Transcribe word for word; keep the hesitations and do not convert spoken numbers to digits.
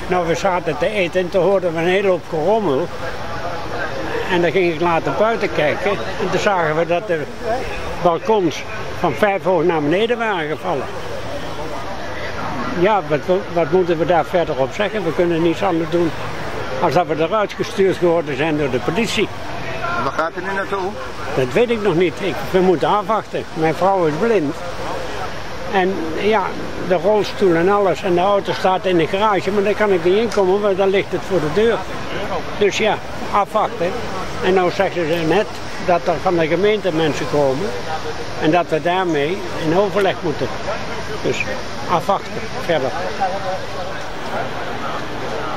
Nou, we zaten te eten en toen hoorden we een hele hoop gerommel. En dan ging ik later buiten kijken. En toen zagen we dat de balkons van vijf hoog naar beneden waren gevallen. Ja, wat, wat moeten we daar verder op zeggen? We kunnen niets anders doen als dat we eruit gestuurd geworden zijn door de politie. En waar gaat u nu naartoe? Dat weet ik nog niet. Ik, we moeten afwachten. Mijn vrouw is blind. En ja, de rolstoel en alles en de auto staat in de garage, maar daar kan ik niet inkomen, want dan ligt het voor de deur. Dus ja, afwachten. En nou zeggen ze net dat er van de gemeente mensen komen en dat we daarmee in overleg moeten. Dus afwachten verder.